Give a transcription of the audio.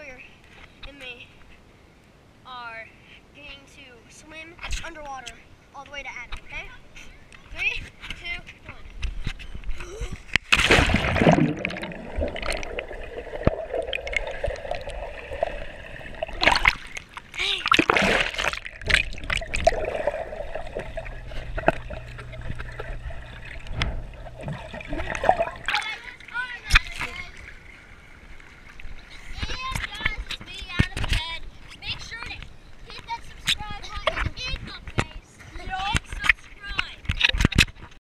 Sawyer and me are going to swim underwater all the way to Adam, okay? 3, 2, 1.